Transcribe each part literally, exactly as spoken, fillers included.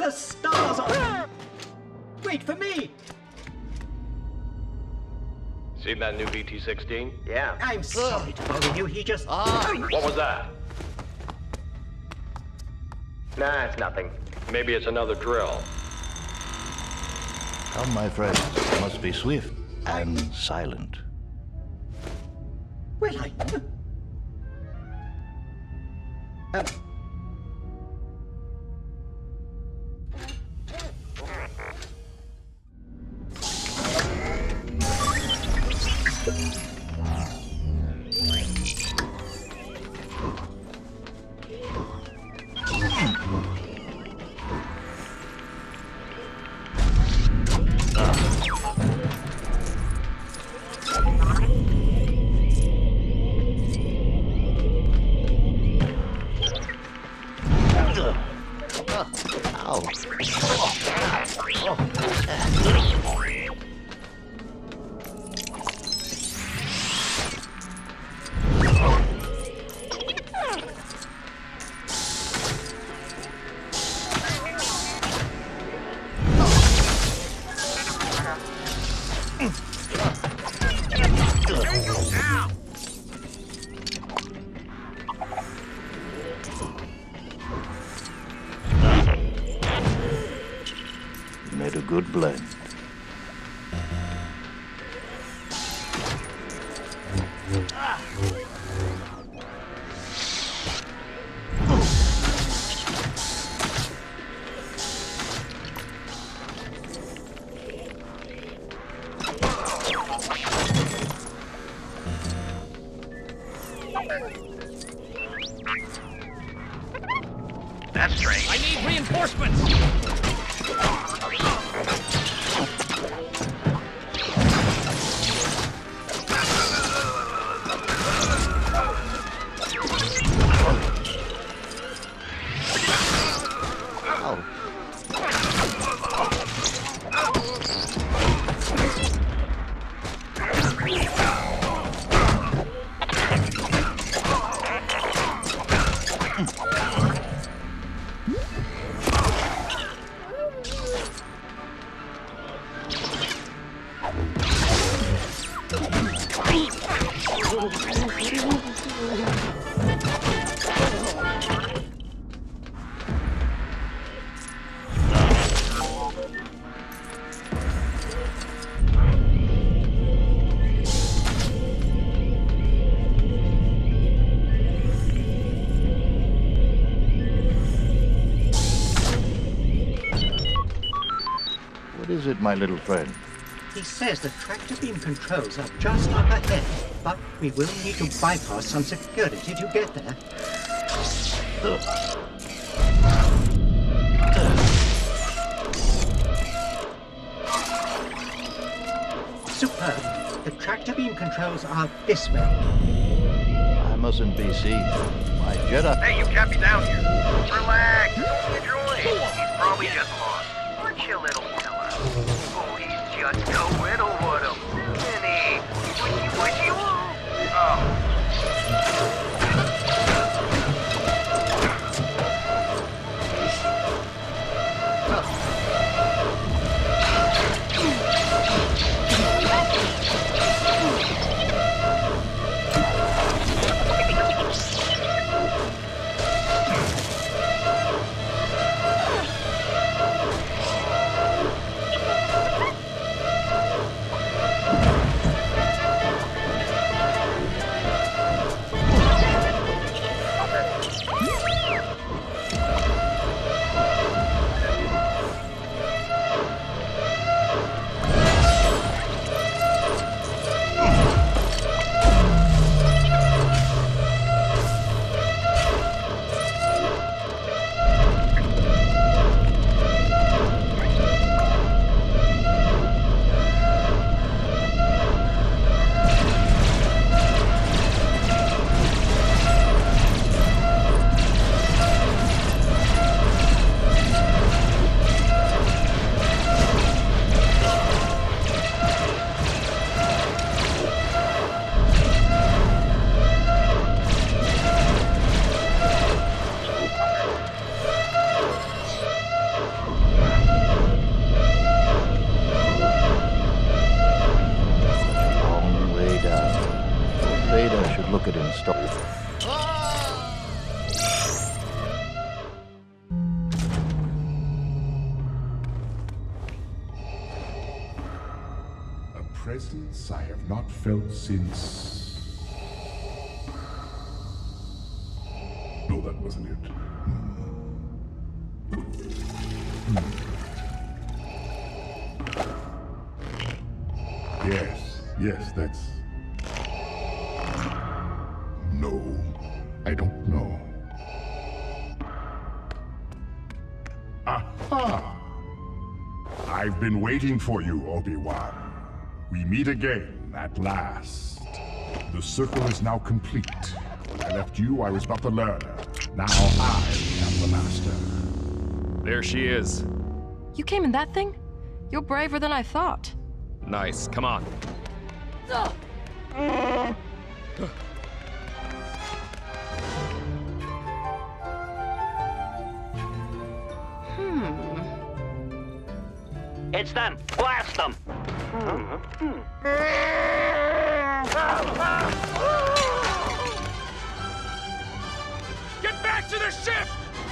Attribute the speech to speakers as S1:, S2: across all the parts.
S1: The stars are... Wait for me!
S2: Seen that new B T sixteen?
S3: Yeah.
S1: I'm sorry to bother you, he just...
S2: Ah, what was that?
S3: Nah, it's nothing.
S2: Maybe it's another drill.
S4: Come, my friends, must be swift and silent.
S1: Well, I... Um...
S4: Made a good blend.
S3: That's strange.
S5: I need reinforcements!
S4: What is it, my little friend?
S1: He says the tractor beam controls are just up ahead, but we will need to bypass some security to get there. Superb. The tractor beam controls are this way.
S4: I mustn't be seen. My Jedi...
S3: Hey, you kept me down here. Relax. It's your droid. He's probably just lost. Aren't you, little fella? Oh, he's just a little with him. Isn't he? Wishy, wishy, woo. Oh.
S4: could look at install.
S5: A presence I have not felt since... No, that wasn't it. Hmm. Hmm. Yes, yes, that's... No, I don't know. Aha! I've been waiting for you, Obi-Wan. We meet again, at last. The circle is now complete. When I left you, I was but the learner. Now I am the master.
S6: There she is.
S7: You came in that thing? You're braver than I thought.
S6: Nice, come on.
S3: It's them! Blast them!
S6: Get back to the ship!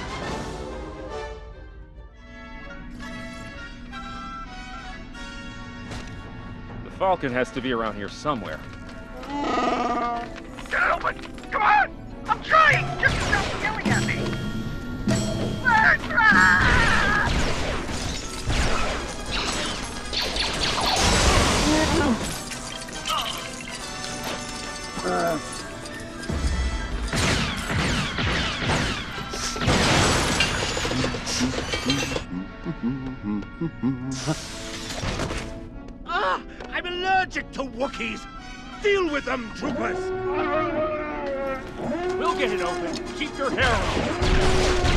S6: The Falcon has to be around here somewhere.
S3: Gentlemen, come on! I'm trying! Just stop yelling at me!
S8: Ah! I'm allergic to Wookiees! Deal with them, troopers! We'll get it open. Keep your hair on.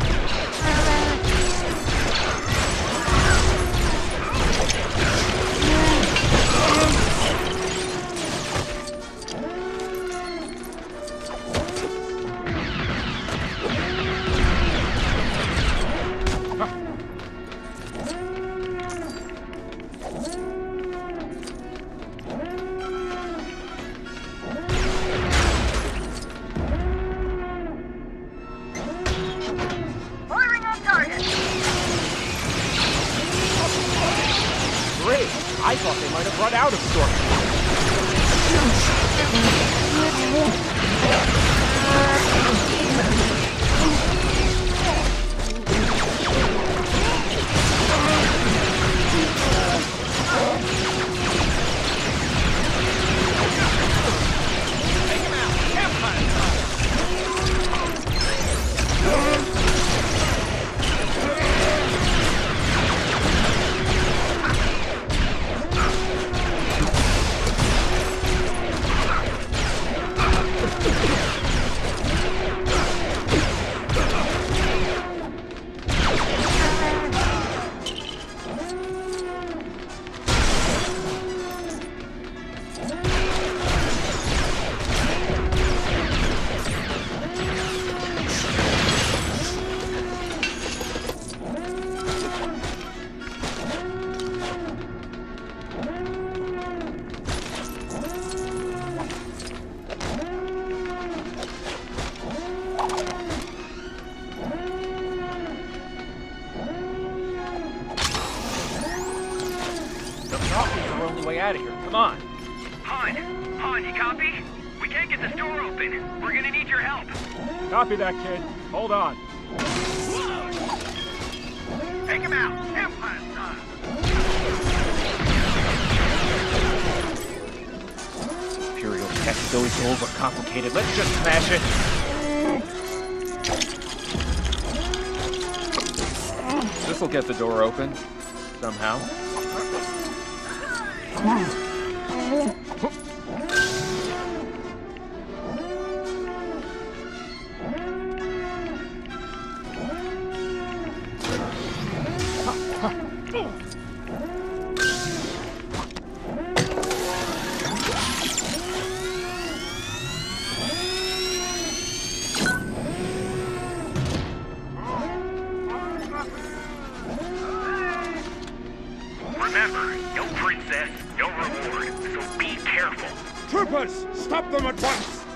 S8: I thought they might have run out of Our only way out of here. Come on.
S3: Han, Han, you copy? We can't get this door open. We're gonna need your help.
S8: Copy that, kid. Hold on.
S3: Take him out. Empire style.
S8: Imperial tech is always so overcomplicated. Let's just smash it.
S6: This'll get the door open. Somehow.
S3: Remember, no princess, no reward, so be careful.
S8: Troopers, stop them at once!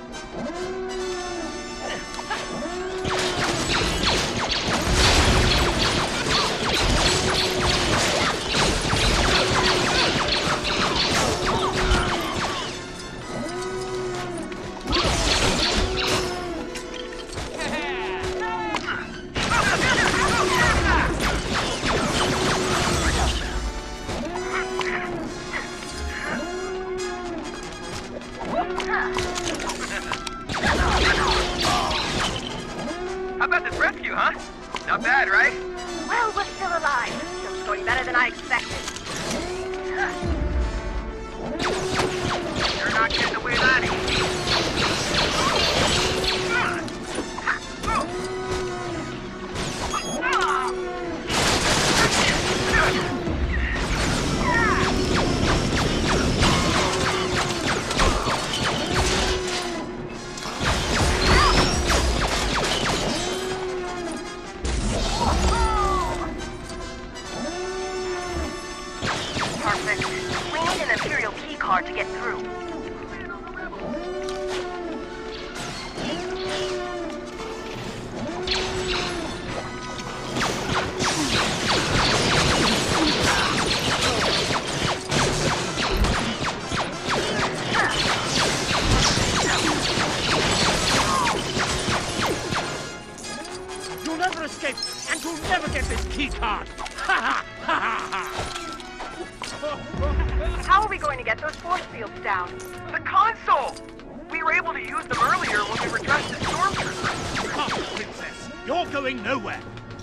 S8: alive, and you'll never get this key card. Ha ha ha ha!
S9: How are we going to get those force fields down?
S3: The console! We were able to use them earlier when we were dressed as stormtroopers.
S8: Come, Princess. You're going nowhere.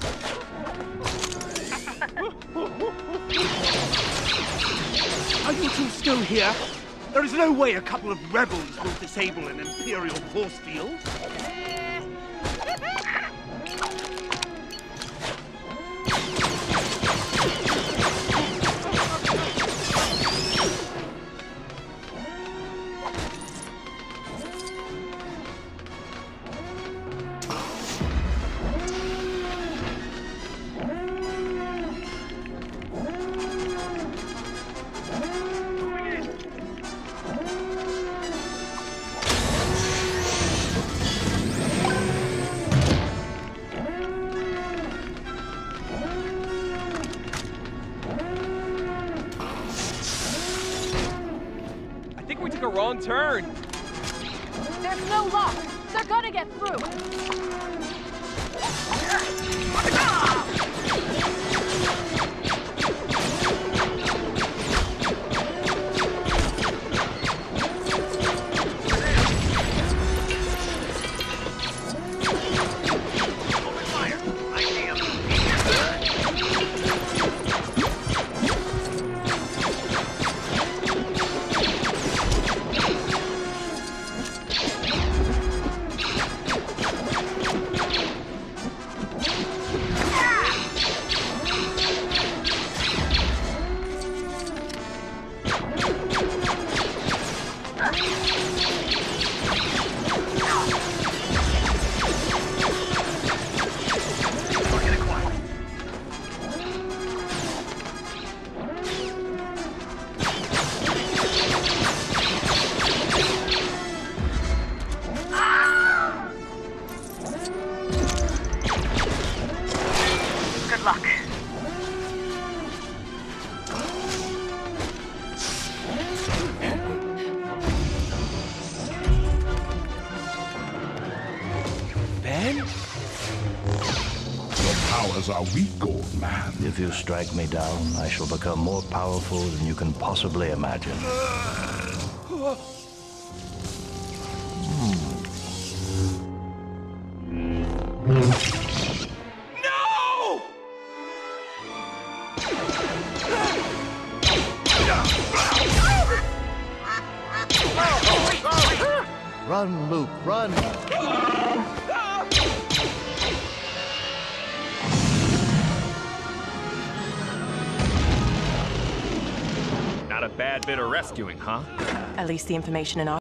S8: Are you two still here? There is no way a couple of rebels will disable an Imperial force field.
S6: A wrong turn.
S7: There's no lock. They're gonna get through.
S9: Good luck.
S8: Ben?
S5: Your powers are weak, old man.
S4: If you strike me down, I shall become more powerful than you can possibly imagine.
S8: No!
S4: Run, Luke, run!
S6: Not a bad bit of rescuing, huh?
S7: At least the information in our